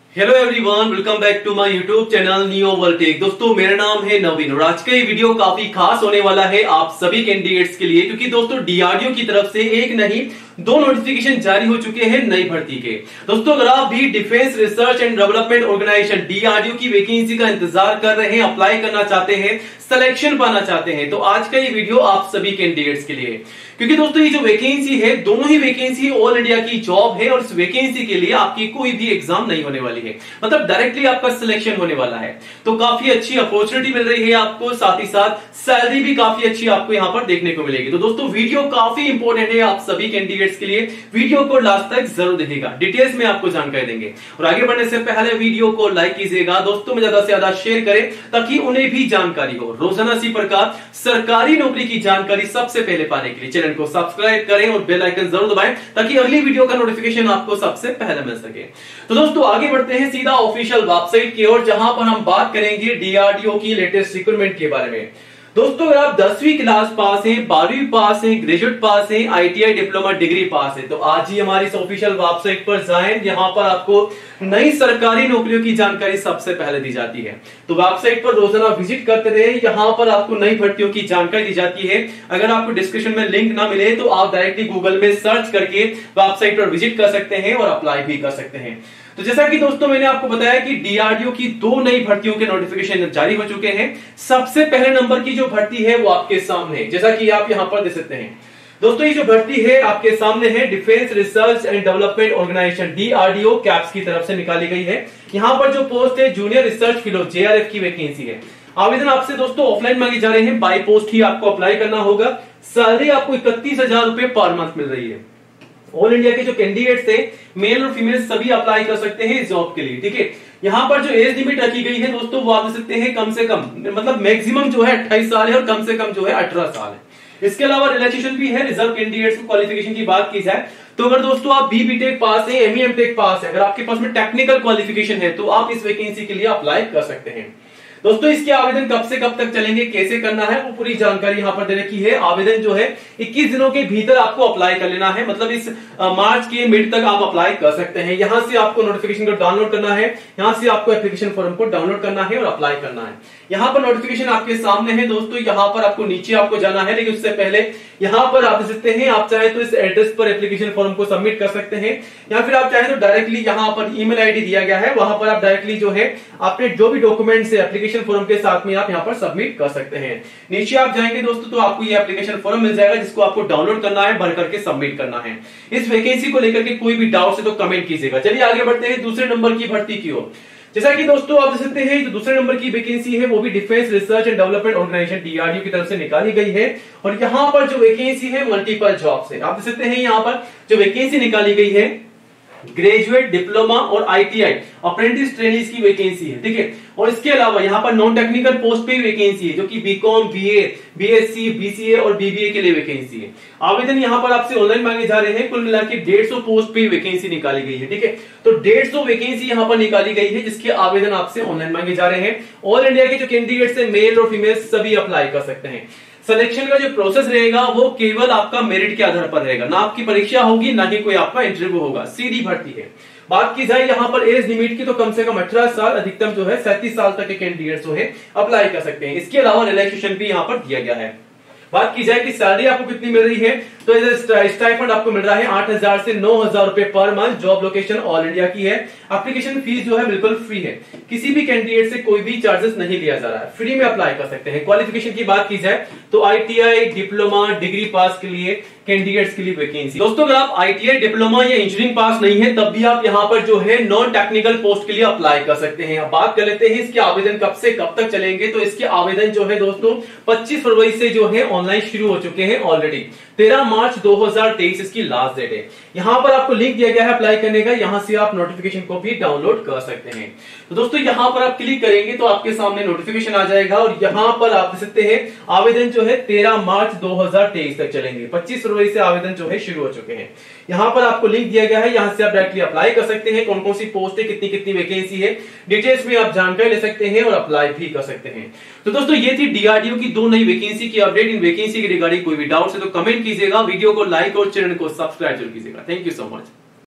Hello everyone, welcome back to my YouTube channel Neo World Tech. दोस्तों मेरा नाम है नवीन और आज का ये वीडियो काफी खास होने वाला है आप सभी कैंडिडेट्स के लिए, क्योंकि दोस्तों डीआरडीओ की तरफ से एक नहीं दो नोटिफिकेशन जारी हो चुके हैं नई भर्ती के। दोस्तों अगर आप भी defence research and development organisation DRDO की वैकेंसी का इंतजार कर रहे हैं, अप्लाई करना चाहते हैं, सिलेक्शन पाना चाहते हैं, तो आज का ये वीडियो आप सभी कैंडिडेट्स के लिए। क्योंकि दोस्तों ये जो वैकेंसी है, दोनों ही वैकेंसी ऑल इंडिया की जॉब है और इस वैकेंसी के लिए आपकी कोई भी एग्जाम नहीं होने वाली है, मतलब डायरेक्टली आपका सिलेक्शन होने वाला है। तो काफी अच्छी अपॉर्चुनिटी मिल रही है आपको, साथ ही साथ सैलरी भी काफी अच्छी आपको यहां पर देखने को मिलेगी। तो दोस्तों वीडियो काफी इंपॉर्टेंट है आप सभी कैंडिडेट्स के लिए, वीडियो को लास्ट तक जरूर देखिएगा, डिटेल्स में आपको जानकारी देंगे। और आगे बढ़ने से पहले वीडियो को लाइक कीजिएगा, दोस्तों में ज्यादा से ज्यादा शेयर करें ताकि उन्हें भी जानकारी हो। रोजाना इसी प्रकार सरकारी नौकरी की जानकारी सबसे पहले पाने के लिए चैनल को सब्सक्राइब करें और बेल आइकन जरूर दबाएं ताकि अगली वीडियो का नोटिफिकेशन आपको सबसे पहले मिल सके। तो दोस्तों आगे बढ़ते हैं सीधा ऑफिशियल वेबसाइट की ओर, जहां पर हम बात करेंगे डीआरडीओ की लेटेस्ट रिक्रूटमेंट के बारे में। दोस्तों अगर आप 10वीं क्लास पास हैं, 12वीं पास हैं, ग्रेजुएट पास हैं, आईटीआई डिप्लोमा डिग्री पास है, तो आज ही हमारी इस ऑफिशियल वेबसाइट पर जाएं, यहां पर आपको नई सरकारी नौकरियों की जानकारी सबसे पहले दी जाती है। तो वेबसाइट पर रोजाना विजिट करते रहे, यहां पर आपको नई भर्तियों की जानकारी दी जाती है। अगर आपको डिस्क्रिप्शन में लिंक ना मिले तो आप डायरेक्टली गूगल में सर्च करके वेबसाइट पर विजिट कर सकते हैं और अप्लाई भी कर सकते हैं। तो जैसा कि दोस्तों मैंने आपको बताया कि डीआरडीओ की दो नई भर्तियों के नोटिफिकेशन जारी हो चुके हैं। सबसे पहले नंबर की जो भर्ती है वो आपके सामने है, जैसा कि आप यहां पर देख सकते हैं। दोस्तों ये जो भर्ती है आपके सामने है, defence research and development organisation DRDO कैप्स की तरफ से निकाली गई है। यहां पर जो पोस्ट है जूनियर रिसर्च फेलो जेआरएफ की वैकेंसी है। आवेदन आपसे दोस्तों ऑफलाइन मांगे जा रहे हैं, बाय पोस्ट ही आपको अप्लाई करना होगा। सैलरी आपको 31,000 रुपए पर मंथ मिल रही है। ऑल इंडिया के जो कैंडिडेट्स थे, मेल और फीमेल सभी अप्लाई कर सकते हैं इस जॉब के लिए, ठीक है। यहाँ पर जो एज लिमिट रखी गई है दोस्तों वो आप देख सकते हैं, कम से कम मतलब मैक्सिमम जो है 28 साल है और कम से कम जो है 18 साल है। इसके अलावा रिलैक्सेशन भी है रिजर्व कैंडिडेट्स को। क्वालिफिकेशन की बात की जाए तो अगर दोस्तों आप बीटेक पास है, एमई एमटेक पास है, अगर आपके पास में टेक्निकल क्वालिफिकेशन है तो आप इस वैकेंसी के लिए अप्लाई कर सकते हैं। दोस्तों इसके आवेदन कब से कब तक चलेंगे, कैसे करना है, वो पूरी जानकारी यहां पर दे रखी है। आवेदन जो है 21 दिनों के भीतर आपको अप्लाई कर लेना है, मतलब इस मार्च के मिड तक आप अप्लाई कर सकते हैं। यहां से आपको नोटिफिकेशन को डाउनलोड करना है, यहां से आपको एप्लीकेशन फॉर्म को डाउनलोड करना है और अप्लाई करना है। यहां पर नोटिफिकेशन आपके सामने है दोस्तों, यहां पर आपको नीचे आपको जाना है, लेकिन उससे पहले यहां पर आप देख सकते हैं, आप चाहे तो इस एड्रेस पर एप्लीकेशन फॉर्म को सबमिट कर सकते हैं, या फिर आप चाहे तो डायरेक्टली यहां पर ईमेल आईडी दिया गया है, वहां पर आप डायरेक्टली जो है आपने जो भी डॉक्यूमेंट्स है एप्लीकेशन फॉर्म के साथ में आप यहां पर सबमिट कर सकते हैं। नीचे आप जाएंगे दोस्तों तो आपको ये एप्लीकेशन फॉर्म मिल जाएगा, जिसको आपको डाउनलोड करना है, भर करके सबमिट करना है। इस वैकेंसी को लेकर के कोई भी डाउट है तो कमेंट कीजिएगा। चलिए आगे बढ़ते हैं दूसरे नंबर की भर्ती की ओर। जैसा कि दोस्तों आप देख सकते हैं, जो दूसरे नंबर की वैकेंसी है वो भी defence research and development organisation DRDO की तरफ से निकाली गई है। और यहां पर जो वैकेंसी है मल्टीपल जॉब्स है। आप देख सकते हैं यहाँ पर जो वैकेंसी निकाली गई है ग्रेजुएट, डिप्लोमा और आईटीआई अप्रेंटिस ट्रेनीज की वैकेंसी है, ठीक है। और इसके अलावा यहाँ पर नॉन टेक्निकल पोस्ट पे वैकेंसी है, जो कि बीकॉम, बीए, बीएससी, बीसीए और बीबीए के लिए वैकेंसी है। आवेदन यहाँ पर आपसे ऑनलाइन मांगे जा रहे हैं। कुल मिलाकर 150 पोस्ट पे वैकेंसी निकाली गई है, ठीक है। तो 150 वैकेंसी यहाँ पर निकाली गई है, जिसके आवेदन आपसे ऑनलाइन मांगे जा रहे हैं। ऑल इंडिया के जो कैंडिडेट्स है, मेल और फीमेल सभी अप्लाई कर सकते हैं। सिलेक्शन का जो प्रोसेस रहेगा वो केवल आपका मेरिट के आधार पर रहेगा, ना आपकी परीक्षा होगी ना ही कोई आपका इंटरव्यू होगा, सीधी भर्ती है। बात की जाए यहाँ पर एज लिमिट की तो कम से कम 18 साल, अधिकतम जो है 37 साल तक के कैंडिडेट्स जो है अप्लाई कर सकते हैं। इसके अलावा रिलैक्सेशन भी यहाँ पर दिया गया है। बात की जाए कि सैलरी आपको कितनी मिल रही है, तो स्टाइपेंड आपको मिल रहा है 8,000 से 9,000 रुपए पर month. Job location all India की है। एप्लीकेशन फीस जो है बिल्कुल फ्री है, किसी भी कैंडिडेट से कोई भी चार्जेस नहीं लिया जा रहा है, फ्री में अप्लाई कर सकते हैं। क्वालिफिकेशन की बात की जाए तो आईटीआई, डिप्लोमा, डिग्री पास के लिए कैंडिडेट्स के लिए वैकेंसी। दोस्तों अगर आप आईटीआई, डिप्लोमा या इंजीनियरिंग पास नहीं है तब भी आप यहाँ पर जो है नॉन टेक्निकल पोस्ट के लिए अप्लाई कर सकते हैं। अब बात कर लेते हैं इसके आवेदन कब से कब तक चलेंगे। तो इसके आवेदन जो है दोस्तों 25 फरवरी से जो है ऑनलाइन शुरू हो चुके हैं ऑलरेडी। 13 मार्च 2023 इसकी लास्ट डेट है। यहां पर आपको लिंक दिया गया है अप्लाई करने का, यहां से आप नोटिफिकेशन को भी डाउनलोड कर सकते हैं। तो दोस्तों यहां पर आप क्लिक करेंगे तो आपके सामने नोटिफिकेशन आ जाएगा और यहां पर आप देख सकते हैं आवेदन जो है 13 मार्च 2023 तक चलेंगे। 25 फरवरी से आवेदन जो है शुरू हो चुके हैं। यहां पर आपको लिंक दिया गया है, यहां से आप डायरेक्टली अप्लाई कर सकते हैं। कौन कौन सी पोस्ट है, कितनी कितनी वैकेंसी है, डिटेल्स में आप जानकारी ले सकते हैं और अप्लाई भी कर सकते हैं। तो दोस्तों ये थी डीआरडीओ की दो नई वैकेंसी की अपडेट। इन वैकेंसी के रिगार्डिंग कोई भी डाउट है तो कमेंट कीजिएगा, वीडियो को लाइक और चैनल को सब्सक्राइब जरूर कीजिएगा। Thank you so much.